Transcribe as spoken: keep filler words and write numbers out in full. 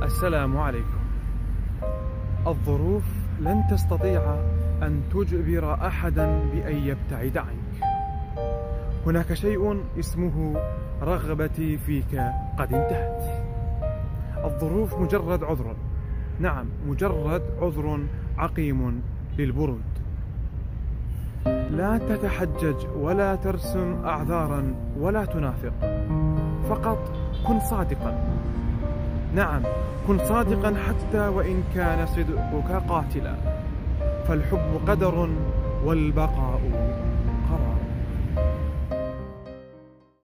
السلام عليكم. الظروف لن تستطيع أن تجبر أحدا بأن يبتعد عنك. هناك شيء اسمه رغبتي فيك قد انتهت. الظروف مجرد عذر، نعم مجرد عذر عقيم للبرود. لا تتحجج ولا ترسم أعذارا ولا تنافق، فقط كن صادقا. نعم كن صادقا حتى وإن كان صدقك قاتلا، فالحب قدر والبقاء